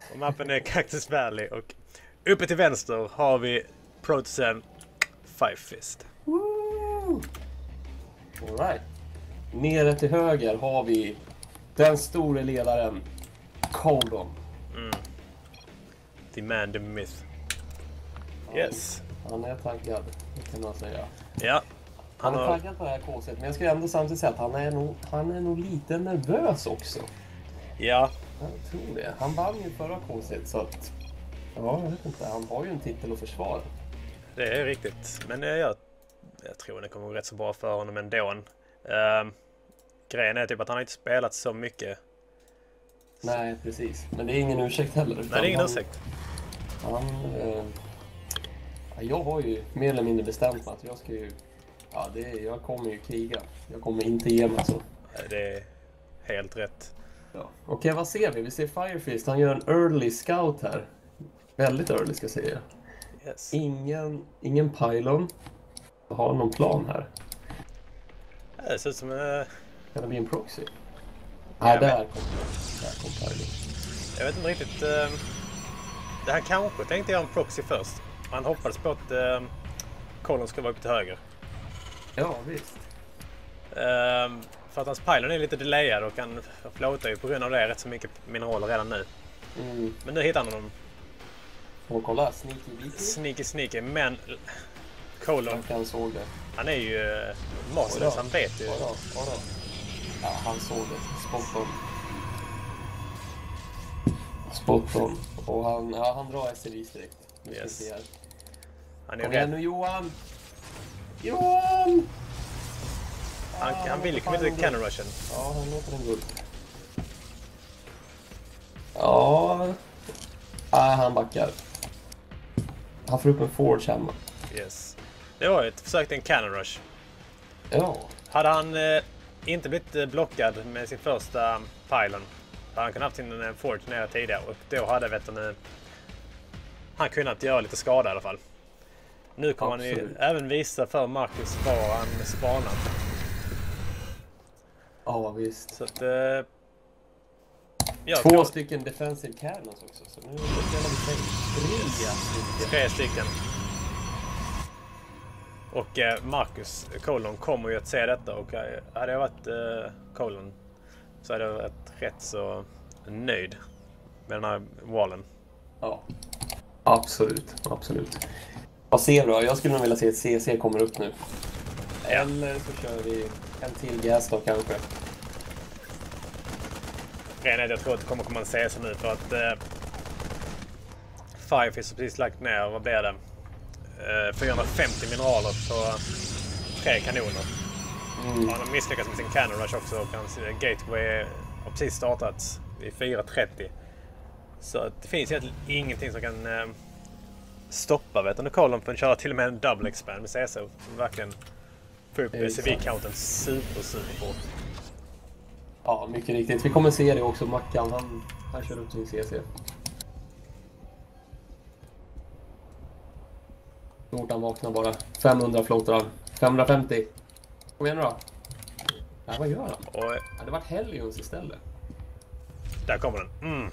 Och mappen är Cactus Valley. Och uppe till vänster har vi Protosen Five Fist. Alright. Nere till höger har vi den store ledaren Colon. The man, the myth. Yes. Han är taggad, det kan man säga. Ja. Han är taggad på det här kåset, men jag skulle ändå samtidigt säga att han är nog lite nervös också. Ja. Jag tror det. Han vann ju förra kåset, så att... Ja, jag vet inte. Han har ju en titel att försvara. Det är riktigt. Men jag tror det kommer gå rätt så bra för honom ändå. Grejen är typ att han har inte spelat så mycket. Nej, precis. Men det är ingen ursäkt heller. Nej, det är ingen ursäkt. Jag har ju mer eller mindre bestämt mig att jag ska ju... Ja, jag kommer ju kriga. Jag kommer inte ge mig så. Det är helt rätt. Ja. Okej, vad ser vi? Vi ser Firefist. Han gör en early scout här. Väldigt early ska jag säga. Yes. Ingen pylon. Har någon plan här? Det ser ut som... Kan det bli en proxy? Nej, där kom pylon. Jag vet inte riktigt... det här kanske tänkte jag en proxy först. Han hoppades på att Colon ska vara uppe till höger. Ja, visst. För att hans pylon är lite delayad och han floatar ju på grund av det rätt så mycket mineraler redan nu. Men nu hittar han honom. Och kolla, Sneaky. Men Colon, han är ju masterlös, han vet ju. Ja, han såg det. Spot on. Och han drar SLIs direkt. Yes. Han Kom är igen nu, Johan! Johan! Han vill ju komma till cannon rushen. Ja, han låter den gå upp. Ja. Han backar. Han får upp en forge hemma. Yes. Det var ett försök till en cannon rush. Ja. Hade han inte blivit blockad med sin första pylon, hade han kunnat haft sin forge nere tidigare. Och då hade han kunnat göra lite skada i alla fall. Nu kommer han ju även visa för Marcus var han spanar. Ja, visst. Så att... Två stycken defensive cannons också. Så nu spelar vi 3 stycken. Och Marcus Colon kommer ju att se detta. Och hade jag varit Colon så hade jag varit rätt så nöjd med den här wallen. Ja, absolut. Vad ser du då? Jag skulle nog vilja se att CC kommer upp nu. Eller så kör vi en till gas då kanske. Grejen är att jag tror att det kommer komma en CS nu för att Firefist har precis lagt ner, vad blir det? 450 mineraler på 3 kanoner. Han har misslyckats med sin cannon rush också och hans gateway har precis startat i 4.30. Så att det finns egentligen ingenting som kan stoppa Colon för att köra till och med en double expand med CS som verkligen får upp CV-counten super fort. Ja, mycket riktigt. Vi kommer se det också. Mackan, han kör upp sin CC. Stort han vaknar bara. 500 floatar han. 550. Kom igen nu då. Nej, vad gör han? Det var Hellions istället. Där kommer den.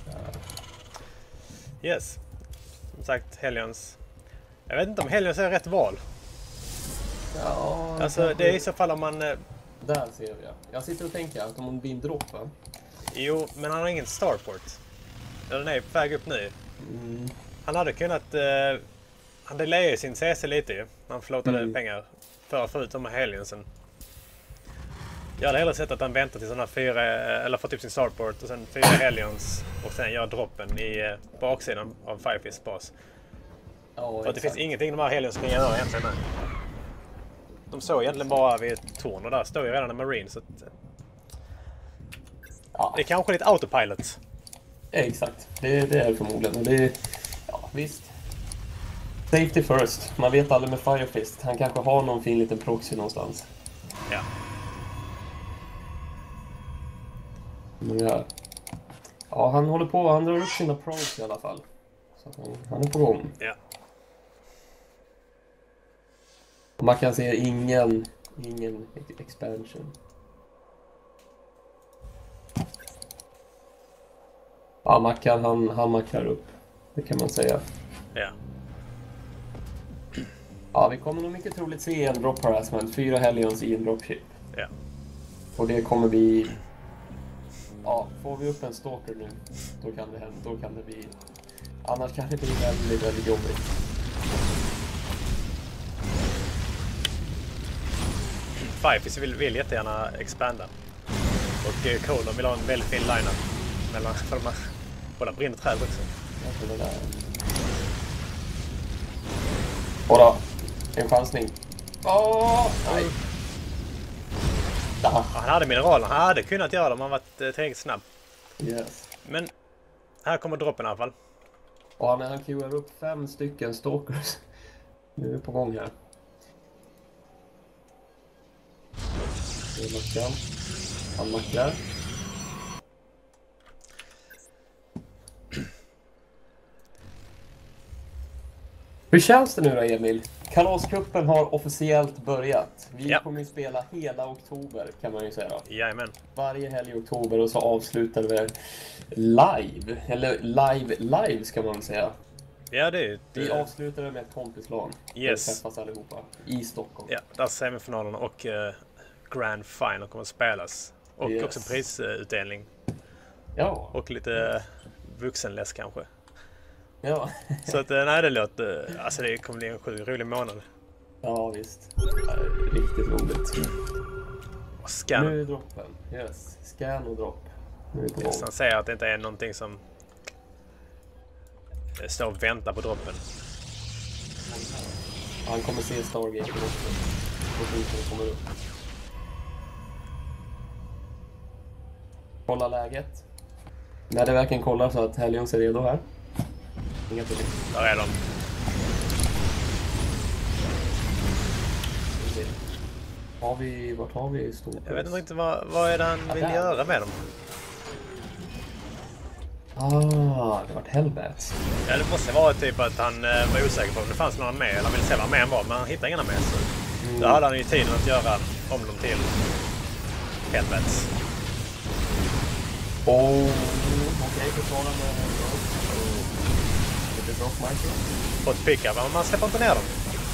Yes. Som sagt, Hellions. Jag vet inte om Hellions är rätt val. Ja, alltså, det är i så fall om man... Där ser vi. Jag sitter och tänker att om hon blir dropp, va? Jo, men han har ingen starport. Den är på väg upp nu. Han hade kunnat... han delayade sin CC lite ju. Han floatade pengar för att få ut de här Helionsen. Jag hade hellre sett att han väntar till sådana 4... Eller fått upp sin starport och sen 4 Helions. Och sen gör droppen i baksidan av Firefists bas. Ja, för att det finns ingenting de här Helionsen kan göra egentligen. De såg egentligen bara vid ett torn och där står ju redan en Marine. Så att, det är kanske lite autopilot. Exakt, det är förmodligen. Och det visst. Safety first. Man vet aldrig med Firefist. Han kanske har någon fin liten proxy någonstans. Ja. Men han håller på. Han drar upp sina pros i alla fall. Så han är på gång. Ja. Man kan se ingen expansion. Ja, Mackan han mackrar upp. Det kan man säga. Ja. Ja, vi kommer nog mycket troligt se en drop harassment. 4 Hellions i en dropship. Ja. Och det kommer bli... Ja, får vi upp en stalker nu, då kan det hända. Då kan det bli... Annars kan det bli väldigt, väldigt jobbigt. Fifes vill jättegärna expanda. Och Coldon vill ha en väldigt fin line-up. För de här... Båda brinner träd också. Bara en chansning. Nej. Ja, han hade mineralerna. Han hade kunnat göra det om han varit tillräckligt snabb. Yes. Men här kommer droppen i alla fall. Och han queuar upp 5 stycken stalkers. Nu är vi på gång här. Det är Mackan. Han mackar. Hur känns det nu då, Emil? Kalascupen har officiellt börjat. Vi kommer ju spela hela oktober, kan man ju säga då. Jajamän. Varje helg i oktober, och så avslutar vi live. Eller live ska man säga. Ja, det är... Vi avslutar med ett kompislag. Yes. Vi träffas allihopa i Stockholm. Ja, där semifinalerna och Grand Final kommer att spelas. Och också prisutdelning. Ja. Och lite vuxenläs kanske. Ja. Så att nej, det låter... Alltså det kommer bli en sjukt rolig månad. Ja, visst. Riktigt roligt. Och scan. Nu är droppen. Yes. Scan och dropp. Nu är vi på gång. Han säger att det inte är någonting som står och väntar på droppen. Han kommer se Stargate också. Och skiten kommer upp. Kolla läget. När det verkligen kollar så att Hellions är redo här. Inga problem. Där är de. Vart har vi stort? Jag vet inte riktigt vad är det han vill göra med dem. Det var ett helvete. Ja, det måste vara typ att han var osäker på om det fanns några med. Eller han ville se vad mer än var, men han hittade inga med. Så då hade han ju tiden att göra om dem till helvetes. Okej, försvara med lite droppmarker. På ett pickup, men man släpper inte ner dem.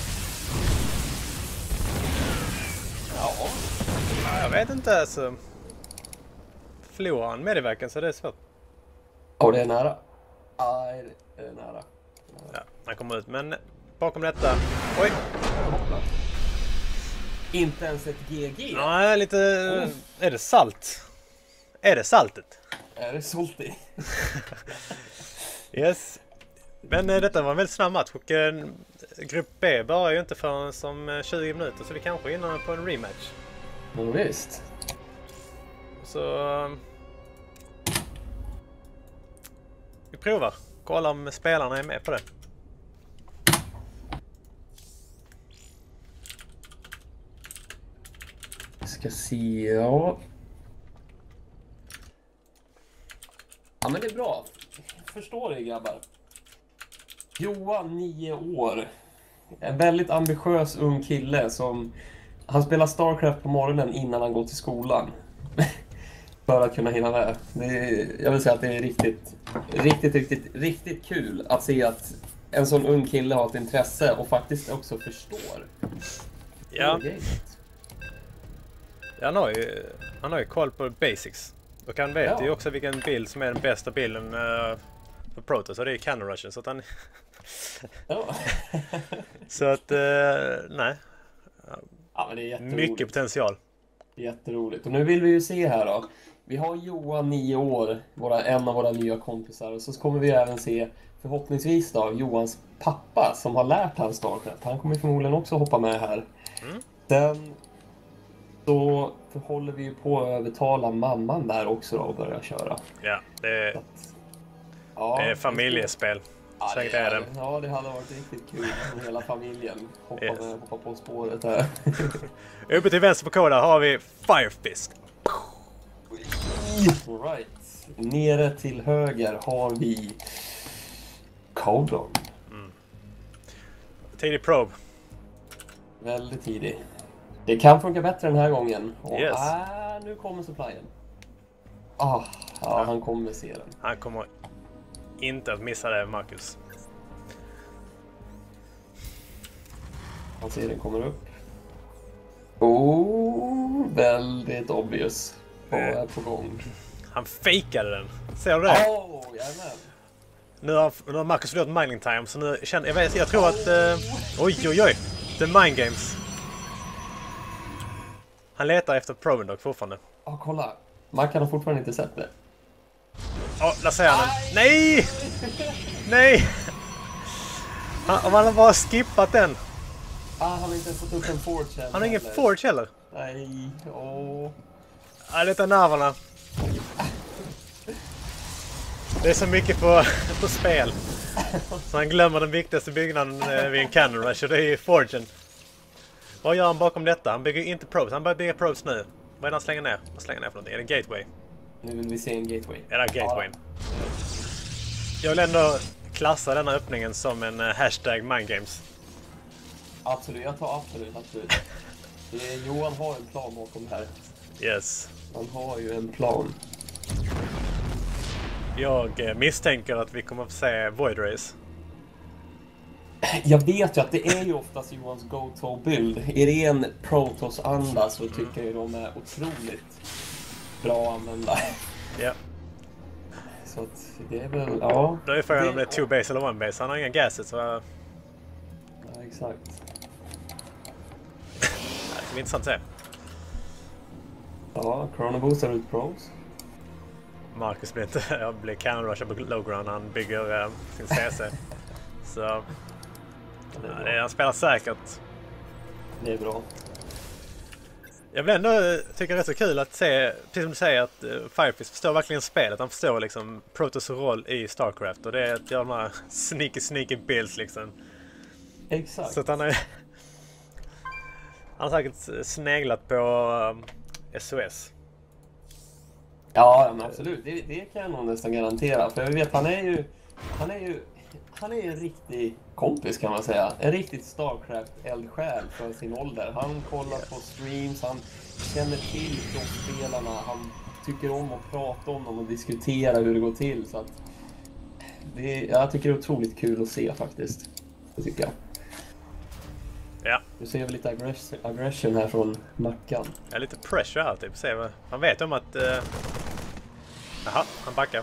Ja, jag vet inte. Alltså. Förlorar han medverkan så det är svårt. Det är nära. Det är nära. Ja, han kommer ut, men bakom detta... Oj! Inte ens ett GG. Nej, lite... Är det salt? Är det saltet? Är det salty? Yes. Men detta var en väldigt snabb match. Och grupp B börjar ju inte förrän som 20 minuter. Så vi kanske är inne på en rematch. Ja, visst. Så... vi provar. Kolla om spelarna är med på det. Jag ska se, ja. Ja, men det är bra. Förstår det, grabbar. Johan, 9 år. En väldigt ambitiös ung kille som... Han spelar Starcraft på morgonen innan han går till skolan. För att kunna hinna med. Jag vill säga att det är riktigt kul att se att en sån ung kille har ett intresse och faktiskt också förstår. Ja. Han har ju koll på basics. Och han vet ju också vilken bild som är den bästa bilden för Protoss. Och det är Cannon Rushen. Så att han... så att, nej. Ja, men det är mycket potential. Jätteroligt. Och nu vill vi ju se här då. Vi har Johan, 9 år, en av våra nya kompisar. Och så kommer vi även se, förhoppningsvis då, Johans pappa som har lärt han Starcraft. Han kommer förmodligen också hoppa med här. Sen så håller vi ju på att övertala mamman där också då att börja köra. Ja, det är familjespel. Ja, det hade varit riktigt kul om hela familjen hoppa på spåret här. Uppe till vänster på koden har vi Firefist. Right. Nere till höger har vi Coldon. Tidig probe. Väldigt tidig. Det kan funka bättre den här gången. Och yes. Nu kommer supplyen. Han kommer se den. Han kommer inte att missa det, Marcus. Man ser den kommer upp. Oh, väldigt obvious. Vad är på gång? Han fejkade den. Ser du det? Jajamän. Nu har Marcus förlorat mining time, så nu känner jag tror att... oj. Det är mind games. Han letar efter proven dock fortfarande. Kolla. Mackan har fortfarande inte sett det. Där ser han den. Nej! Nej! Om han har bara skippat den. Han har inte fått upp en forge heller. Han har ingen forge heller. Nej, Det är nerverna. Det är så mycket på spel. Så han glömmer den viktigaste byggnaden vid en cannon rush, och det är ju forgen. Vad gör han bakom detta? Han bygger inte probes. Han börjar bygga probes nu. Vad är det han slänger ner? Vad slänger ner för någonting? Är det gateway? Nu vill vi se en gateway. Är det gateway? Jag vill ändå klassa denna öppningen som en hashtag mindgames. Absolut, jag tar absolut. Johan har en plan bakom det här. Yes. Han har ju en plan. Jag misstänker att vi kommer att få se Void Race. Jag vet ju att det är ju oftast Johans go-to-bild. I ren Protoss-anda så tycker jag de är otroligt bra att använda. Ja. Så att det är väl, ja. Då är frågan om det är 2 base eller 1 base. Han har inga gases, så... Ja, exakt. Det blir intressant att se. Ja, Chrono Booster ut pros. Marcus blir cannon rusher på low ground när han bygger sin CC. Så... han spelar säkert. Det är bra. Jag vill ändå tycka det är så kul att se, precis som du säger, att Firefist förstår verkligen spelet. Han förstår liksom Protoss roll i StarCraft, och det är att göra de här sneaky builds liksom. Exakt. Så att han har säkert sneglat på SOS. Ja, men absolut. Det kan jag nog nästan garantera. För jag vet, han är ju en riktig kompis, kan man säga. En riktigt StarCraft-eldsjäl för sin ålder. Han kollar på streams, han känner till spelarna, han tycker om att prata om dem och diskutera hur det går till. Så att jag tycker det är otroligt kul att se faktiskt. Det tycker jag. Ja. Nu ser vi lite aggression här från Mackan. Ja, lite pressure här typ. Han vet om att... Jaha, han backar.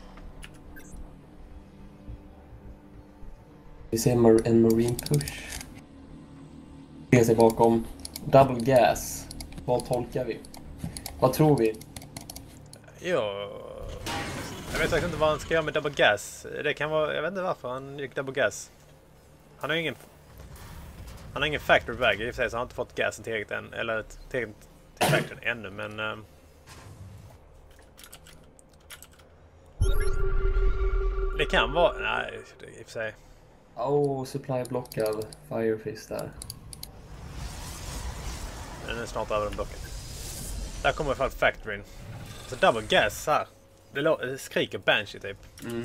Vi ser en marine push. Se sig bakom. Double gas. Vad tolkar vi? Vad tror vi? Jag vet faktiskt inte vad han ska göra med double gas. Det kan vara... Jag vet inte varför han gick double gas. Han har ingen factory bag. I och för sig så har han inte fått gasen tillräckligt än. Eller tillräckligt till factoryn ännu, men... det kan vara... Nej, i och för sig... Supply blockad. Firefist där. Den är snart över den blocken. Där kommer i alla fall factoryn. Så double gas här. Det skriker Banshee typ.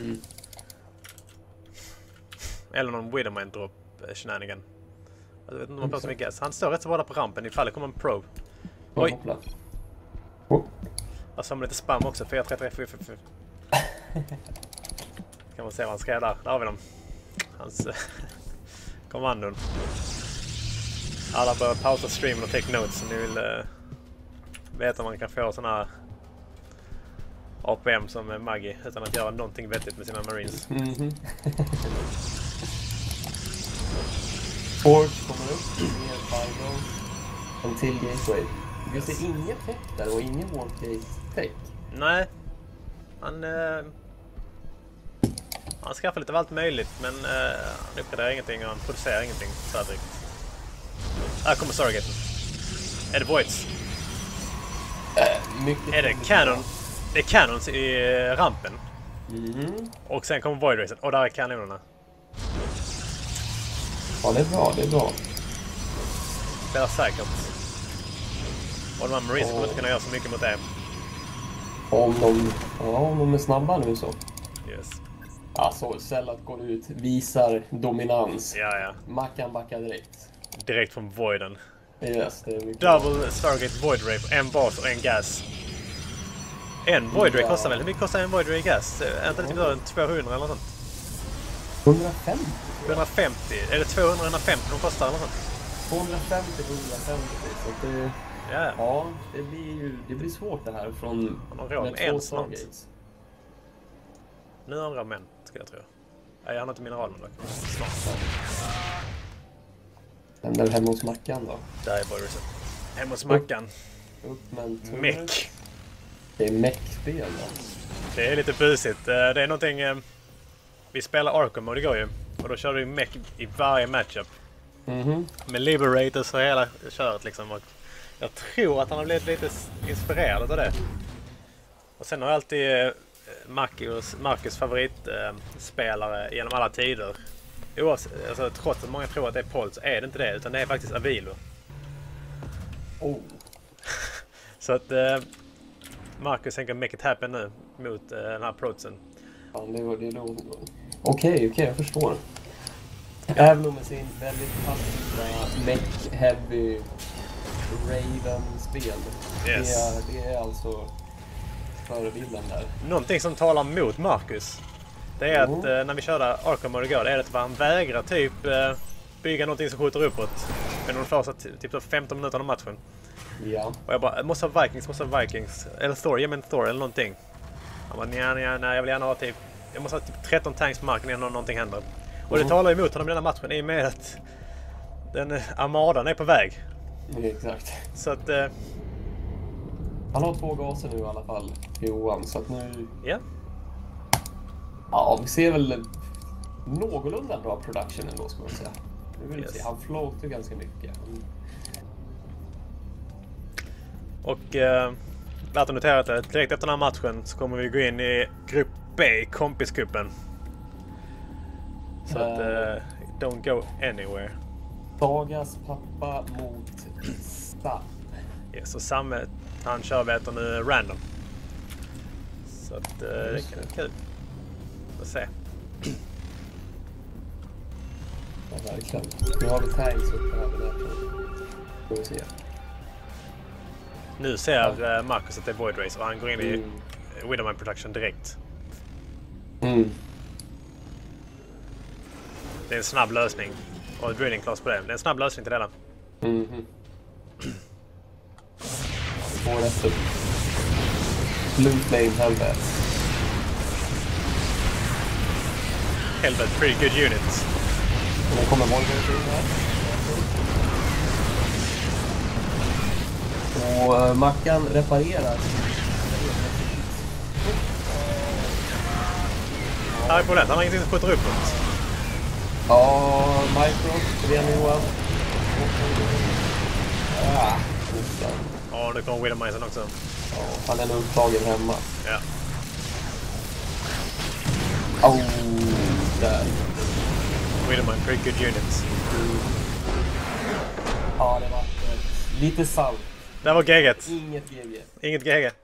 Eller någon Widowmine drop shenanigan. Jag vet inte om man får så mycket gas. Han står rätt så bra på rampen ifall det kommer en probe. Oj! Jag samlar lite spam också. 4-3-3-4-4-4. Kan man se vad han skrev där. Där har vi dem. Hans kommandon. Alla börjar pausa streamen och take notes om ni vill veta om man kan få såna här APM som Maggie utan att göra någonting vettigt med sina marines. Forge kommer upp med Fido. En till gateway. Vi ser inget tech där och ingen warcase tech. Nej. Han skaffar lite av allt möjligt, men han uppgraderar ingenting och han producerar ingenting färdigt. Här kommer Stargaten. Är det Voids? Är det Cannon? Det är Cannons i rampen. Och sen kommer Void Racen. Och där är kanonerna. Ja, det är bra, det är bra. Spelar säkert. Och de här Marines kommer inte kunna göra så mycket mot det. Om de är snabba nu så. Yes. Alltså, Sellat går ut, visar dominans. Ja. Mackan backar direkt. Direkt från Voiden. Yes, det är mycket Double Stargate Void Rape, en bas och en gas. En Void Ray kostar väl? Hur mycket kostar en Void Ray i gas? Är inte det typ 200 eller något sånt? 150? 150? Är det 250 de kostar eller något sånt? 250, 150. Så att det, Ja. ja, det blir svårt det här från har råd med en snart. Stargates. Nu har han män, ska jag tro. Nej, jag har inte mineralen dock. Snart. Den där hemma hos Mackan då? Där är Void Ray. Hemma hos Mackan. Upp med en turret. Mech. Det är mech-spel då. Det är lite busigt. Det är någonting... Vi spelar Arkham och det går ju. Och då kör du mech i varje matchup. Med Liberators och hela köret liksom. Och jag tror att han har blivit lite inspirerad av det. Och sen har jag alltid Marcus favoritspelare genom alla tider. Alltså, trots att många tror att det är Paul så är det inte det. Utan det är faktiskt Avilo. Oh. Så att Marcus tänker make it happen nu mot den här approachen. Ja, det är då. Okej, jag förstår. Även med sin väldigt passiva mech-heavy Raven-spel. Yes. Det är alltså förebilden där. Någonting som talar mot Marcus. Det är att när vi körde Arkham och det går, det är att han vägrar typ bygga någonting som skjuter uppåt. Men de första typ 15 minuter av matchen. Ja. Och jag bara, måste ha Vikings. Eller Thor, ge mig en Thor eller någonting. Han bara, nej, jag vill gärna ha typ... Jag måste ha typ 13 tanks på marken innan någonting händer. Och det talar emot honom i den här matchen i och med att den armadan är på väg. Exakt. Så att... Han har 2 gaser nu i alla fall, Johan, så att nu... Ja. Ja, vi ser väl någorlunda bra production ändå, ska man säga. Nu vill Yes. se, han floatar ganska mycket. Och värt att notera att direkt efter den här matchen så kommer vi gå in i grupp B, kompisgruppen. Så att don't go anywhere. Sagas pappa mot Sam. Yes, och Sam, han kör vet nu random. Så att det kan vara kul. Får se. Ja, verkligen. Nu har vi tanks uppe här med det. Får vi se. Nu ser Marcus att det är Void Race och han går in i Widowmine Production direkt. Det är en snabb lösning. Och drilling class på det. Det är en snabb lösning till det där. Får efter. Blue Flame Helvet. Helvet, pretty good units. Och nu kommer Volga in här. Och Mackan reparerar. Här är problemet, han har ingenting som skjuter uppåt. Ja, Micro, ren Johan. Ja, nu kommer Widowmine också. Ja, han är nog upptagen hemma. Ja. Där. Widowmine, pretty good units. Ja, det var lite salt. Där var GG. Inget GG. Inget GG.